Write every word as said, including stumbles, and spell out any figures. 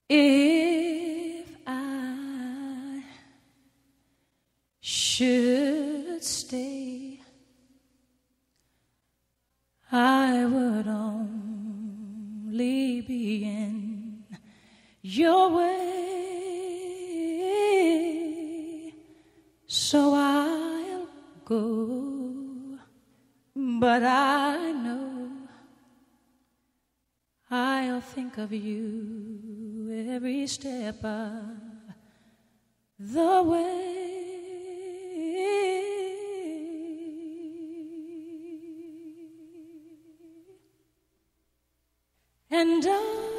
If I should stay, I would only be in your way, so I'll go, but I know I'll think of you every step of the way. And I